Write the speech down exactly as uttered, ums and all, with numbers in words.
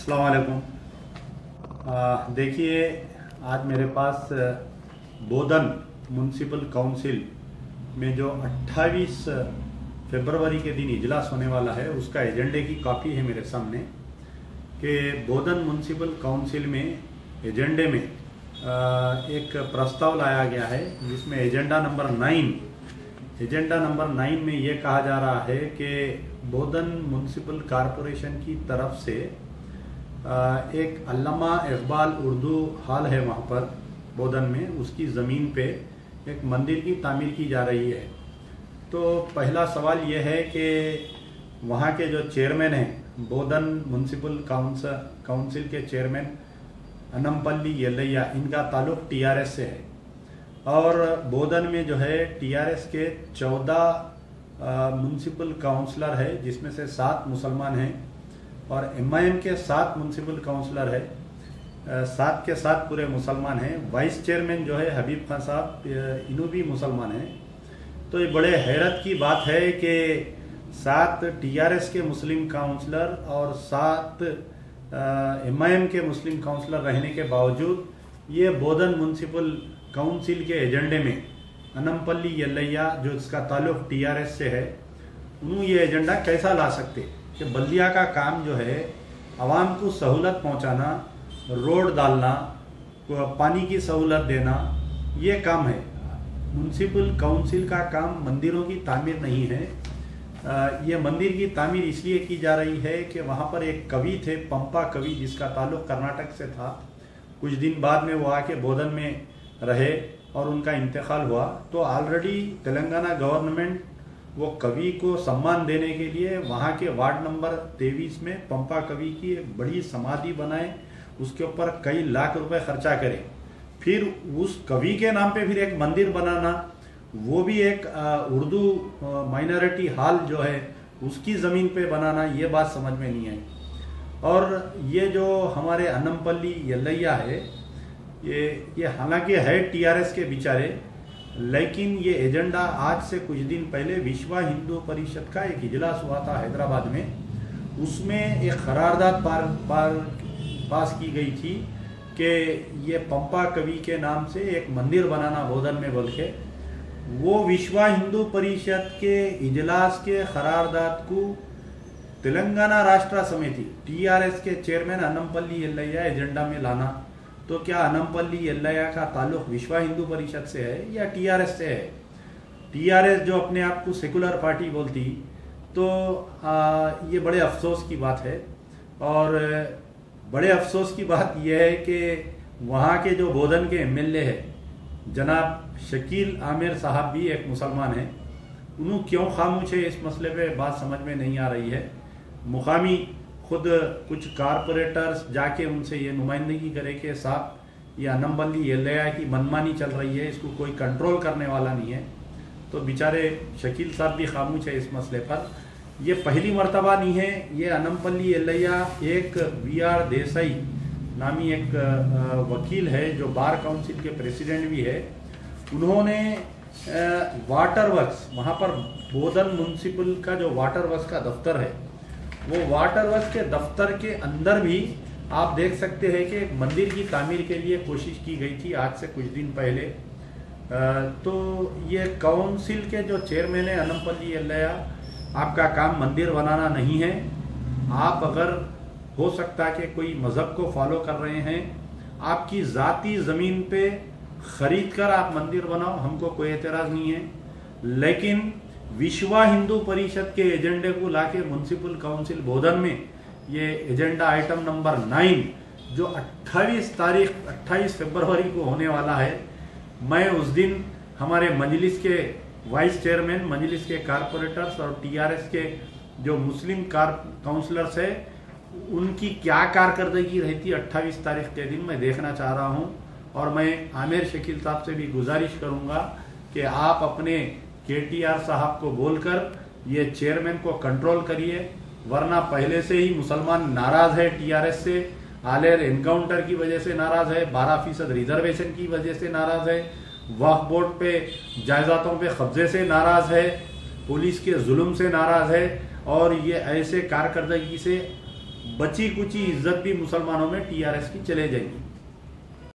अस्सलाम वालेकुम। आ, देखिए, आज मेरे पास बोधन म्यूनसिपल काउंसिल में जो अट्ठाईस फरवरी के दिन इजलास होने वाला है उसका एजेंडे की कॉपी है मेरे सामने कि बोधन म्यूनसिपल काउंसिल में एजेंडे में आ, एक प्रस्ताव लाया गया है जिसमें agenda number nine agenda number nine में ये कहा जा रहा है कि बोधन म्यूनसिपल कॉरपोरेशन की तरफ से एक अल्लामा इकबाल उर्दू हॉल है वहाँ पर बोधन में, उसकी ज़मीन पे एक मंदिर की तामीर की जा रही है। तो पहला सवाल ये है कि वहाँ के जो चेयरमैन हैं, बोधन म्यूनसिपल काउंसिल काउंसिल के चेयरमैन अनमपल्ली येल्लैया, इनका ताल्लुक टीआरएस से है और बोधन में जो है टीआरएस के चौदह म्यूनसिपल काउंसलर है जिसमें से सात मुसलमान हैं और एमआईएम के सात म्यूनसिपल काउंसलर है, सात के सात पूरे मुसलमान हैं। वाइस चेयरमैन जो है हबीब खान साहब, इन्हों भी मुसलमान हैं। तो ये बड़े हैरत की बात है कि सात टीआरएस के मुस्लिम काउंसलर और सात एमआईएम के मुस्लिम काउंसलर रहने के बावजूद ये बोधन म्यूनसिपल काउंसिल के एजेंडे में अनमपल्ली येल्लैया जो इसका ताल्लुक टीआरएस से है, उन्होंने ये एजेंडा कैसा ला सकते कि बल्दिया का काम जो है आवाम को सहूलत पहुंचाना, रोड डालना, पानी की सहूलत देना, ये काम है। म्यूनसिपल काउंसिल का काम मंदिरों की तामीर नहीं है। ये मंदिर की तामीर इसलिए की जा रही है कि वहाँ पर एक कवि थे, पंपा कवि, जिसका ताल्लुक कर्नाटक से था। कुछ दिन बाद में वो आके बोधन में रहे और उनका इंतकाल हुआ। तो ऑलरेडी तेलंगाना गवर्नमेंट वो कवि को सम्मान देने के लिए वहाँ के वार्ड नंबर तेईस में पंपा कवि की एक बड़ी समाधि बनाए, उसके ऊपर कई लाख रुपए खर्चा करे, फिर उस कवि के नाम पे फिर एक मंदिर बनाना, वो भी एक उर्दू माइनॉरिटी हॉल जो है उसकी ज़मीन पे बनाना, ये बात समझ में नहीं आई। और ये जो हमारे अनमपल्ली येल्लैया है, ये ये हालांकि है टीआरएस के बेचारे, लेकिन ये एजेंडा आज से कुछ दिन पहले विश्व हिंदू परिषद का एक इजलास हुआ था हैदराबाद में, उसमें एक करारदाद पार, पार पास की गई थी कि ये पंपा कवि के नाम से एक मंदिर बनाना बोधन में, बोल के वो विश्व हिंदू परिषद के इजलास के करारदाद को तेलंगाना राष्ट्र समिति टीआरएस के चेयरमैन अनमपल्ली येल्लैया एजेंडा में लाना। तो क्या अनमपल्ली येल्लैया का ताल्लुक विश्व हिंदू परिषद से है या टीआरएस से है? टीआरएस जो अपने आप को सेकुलर पार्टी बोलती, तो आ, ये बड़े अफसोस की बात है। और बड़े अफसोस की बात यह है कि वहाँ के जो बोधन के एमएलए है जनाब शकील आमिर साहब भी एक मुसलमान हैं, उन्होंने क्यों खामोश है इस मसले पे बात समझ में नहीं आ रही है। मुकामी खुद कुछ कारपोरेटर्स जाके उनसे ये नुमाइंदगी करे कि साहब ये अनमपल्ली येल्लैया की मनमानी चल रही है, इसको कोई कंट्रोल करने वाला नहीं है। तो बेचारे शकील साहब भी खामोश है इस मसले पर। ये पहली मर्तबा नहीं है, ये अनमपल्ली येल्लैया एक वी आर देसाई नामी एक वकील है जो बार काउंसिल के प्रेसिडेंट भी है, उन्होंने वाटर वर्क्स, वहाँ पर बोधन म्यूनसिपल का जो वाटर वर्क्स का दफ्तर है, वो वाटर वर्क्स के दफ्तर के अंदर भी आप देख सकते हैं कि एक मंदिर की तामीर के लिए कोशिश की गई थी आज से कुछ दिन पहले। तो ये काउंसिल के जो चेयरमैन है अनमपल्ली येल्लैया, आपका काम मंदिर बनाना नहीं है। आप अगर हो सकता है कि कोई मजहब को फॉलो कर रहे हैं, आपकी ज़ाती ज़मीन पे खरीद कर आप मंदिर बनाओ, हमको कोई एतराज़ नहीं है। लेकिन विश्व हिंदू परिषद के एजेंडे को लाके म्यूनसिपल काउंसिल बोधन में ये एजेंडा आइटम नंबर नाइन जो अट्ठाईस तारीख अट्ठाईस फरवरी को होने वाला है, मैं उस दिन हमारे मजलिस के वाइस चेयरमैन, मजलिस के कारपोरेटर्स और टीआरएस के जो मुस्लिम कार काउंसलर्स है उनकी क्या कारकर्दगी रहती अट्ठाईस तारीख के दिन, मैं देखना चाह रहा हूँ। और मैं आमिर शकील साहब से भी गुजारिश करूँगा कि आप अपने केटीआर साहब को बोलकर ये चेयरमैन को कंट्रोल करिए, वरना पहले से ही मुसलमान नाराज है टीआरएस से, आलेर एनकाउंटर की वजह से नाराज है, बारह फीसद रिजर्वेशन की वजह से नाराज है, वक्फ बोर्ड पे जायदादों पे कब्जे से नाराज है, पुलिस के जुल्म से नाराज है और ये ऐसे कारकर्दगी से बची कुची इज्जत भी मुसलमानों में टीआरएस की चले जाएगी।